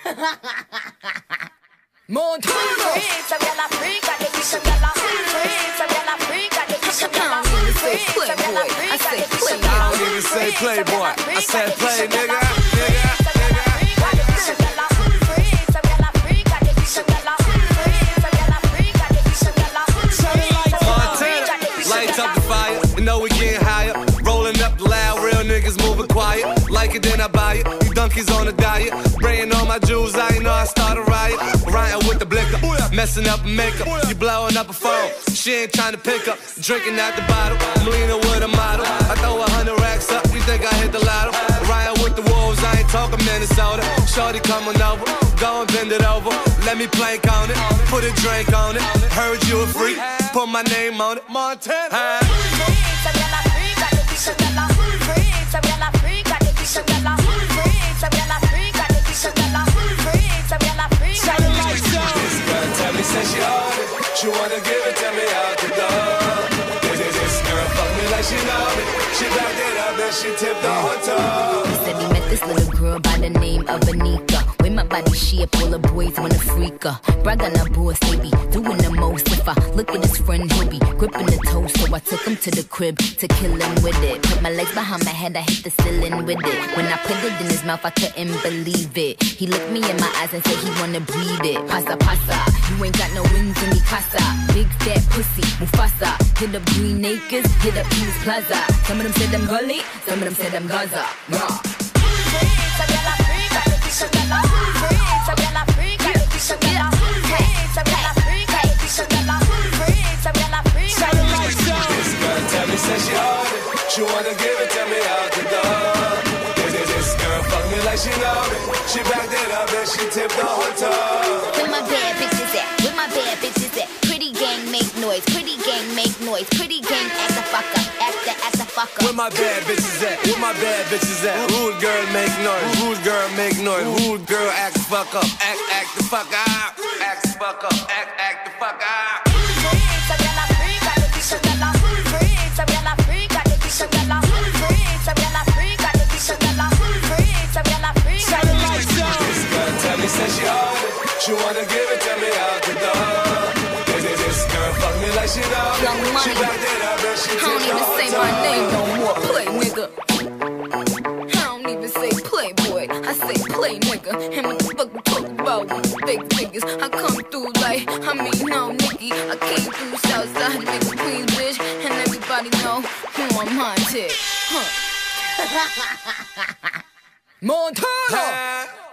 Montana. Some gyal a freak, I think some gyal a freak. Some gyal a freak, I think some gyal a freak. I don't even say playboy. I said play, nigga. Montana, lights up the fire. You know we getting higher. Rolling up the loud, real niggas moving quiet. Like it, then I buy it. You donkeys on a diet. Spraying all my jewels, I ain't know I start a riot. Rioting with the blicker, messing up makeup. You blowing up a phone, she ain't trying to pick up. Drinking out the bottle, I'm leaning with a model. I throw 100 racks up, you think I hit the lotto? Rioting with the wolves, I ain't talking Minnesota. Shorty coming over, go and bend it over. Let me plank on it, put a drink on it. Heard you a freak, put my name on it. Montana. She wanna give it to me out the door. This girl fuck me like she know me. She backed it up and she tipped the hotel. He said he met this little girl by the name of Anika. With my body shape, all the boys wanna freak her. Brag on her boss, they be doing the most. If I look at his friend, he'll be gripping the toe. So I took him to the crib to kill him with it. Put my legs behind my head, I hit the ceiling with it. When I put it in his mouth, I couldn't believe it. He looked me in my eyes and said he wanna breathe it. Pasa, pasa, you ain't got no wings in me casa. Big fat pussy, Mufasa. Hit up Green Acres, hit up East Plaza. Some of them said I'm gully, some of them said I'm Gaza. Raw. She wanna give it to me out the door. This girl fuck me like she know me. She backed it up and she tipped the hotel. Where my bad bitches at? Where my bad bitches at? Pretty gang make noise, pretty gang make noise, pretty gang act the fuck up, act the fuck up. Where my bad bitches at? Where my bad bitches at? Rude girl make noise, rude girl make noise, rude girl act the fuck up, act the fuck up, act the fuck up, act the fuck up. She wanna give it to me out the door. This girl fuck me like she know me. Young Money, she backed it up and she I don't tipped the even say hotel. my name no more, play nigga. I don't even say playboy, I say play nigga. And what the fuck we talk about with the big figures? I come through like, I mean now Nicky. I came through Southside, nigga Queensbridge. And everybody know who I'm haunted. Montana.